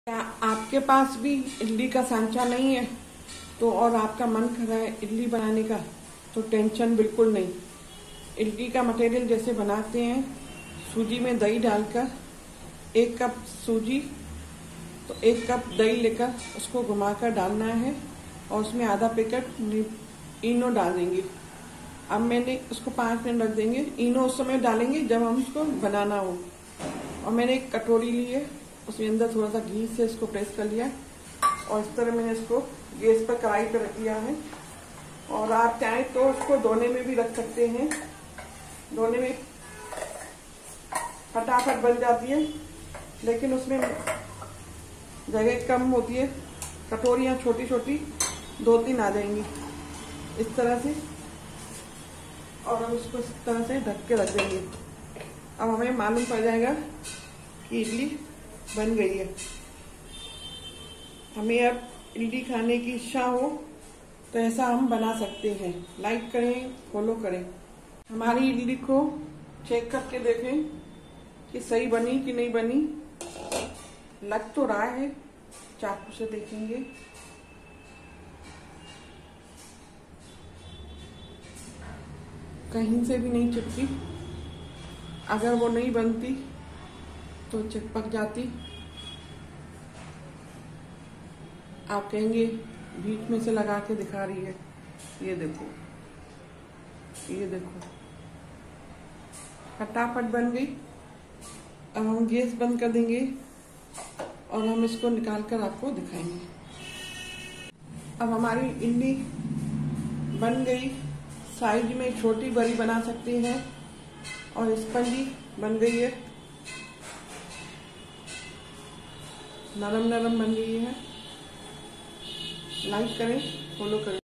क्या आपके पास भी इडली का सांचा नहीं है तो और आपका मन कर रहा है इडली बनाने का, तो टेंशन बिल्कुल नहीं। इडली का मटेरियल जैसे बनाते हैं, सूजी में दही डालकर 1 कप सूजी तो 1 कप दही लेकर उसको घुमाकर डालना है और उसमें आधा पैकेट इनो डाल देंगे। अब मैंने उसको 5 मिनट रख देंगे। इनो उस समय डालेंगे जब हम उसको बनाना हो। और मैंने एक कटोरी ली है, उसके अंदर थोड़ा सा घी से इसको प्रेस कर लिया और इस तरह मैंने इसको गैस पर कढ़ाई पर रख दिया है। और आप चाहें तो उसको दोने में भी रख सकते हैं, दोने में फटाफट बन जाती है, लेकिन उसमें जगह कम होती है। कटोरियाँ छोटी छोटी 2-3 आ जाएंगी इस तरह से, और हम इसको इस तरह से ढक के रख देंगे। अब हमें मालूम पड़ जाएगा कि इडली बन गई है। हमें अब इडली खाने की इच्छा हो तो ऐसा हम बना सकते हैं। लाइक करें, फॉलो करें। हमारी इडली को चेक करके देखें कि सही बनी कि नहीं बनी। लग तो रहा है, चाकू से देखेंगे। कहीं से भी नहीं चिपकी। अगर वो नहीं बनती तो चिपक जाती। आप कहेंगे बीच में से लगा के दिखा रही है। ये देखो, ये देखो, फटाफट बन गई। अब हम गैस बंद कर देंगे और हम इसको निकाल कर आपको दिखाएंगे। अब हमारी इडली बन गई। साइज में छोटी बड़ी बना सकते हैं और स्पंजी बन गई है, नरम नरम बन गई है। लाइक करें, फॉलो करें।